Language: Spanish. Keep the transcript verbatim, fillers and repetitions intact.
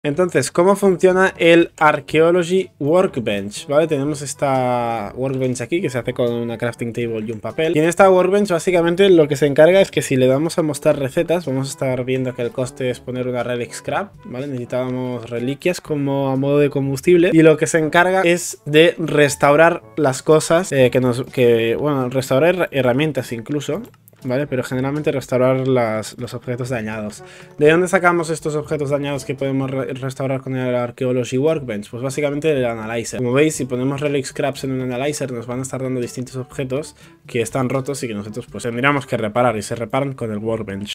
Entonces, ¿cómo funciona el Archaeology Workbench? ¿Vale? Tenemos esta Workbench aquí que se hace con una crafting table y un papel. Y en esta Workbench básicamente lo que se encarga es que si le damos a mostrar recetas, vamos a estar viendo que el coste es poner una relic scrap, ¿vale? Necesitábamos reliquias como a modo de combustible. Y lo que se encarga es de restaurar las cosas eh, que nos... que bueno, restaurar herramientas incluso. ¿Vale? Pero generalmente restaurar las, los objetos dañados. ¿De dónde sacamos estos objetos dañados que podemos re restaurar con el Archaeology Workbench? Pues básicamente del Analyzer. Como veis, si ponemos Relic Scraps en un Analyzer, nos van a estar dando distintos objetos que están rotos y que nosotros pues tendríamos que reparar, y se reparan con el Workbench.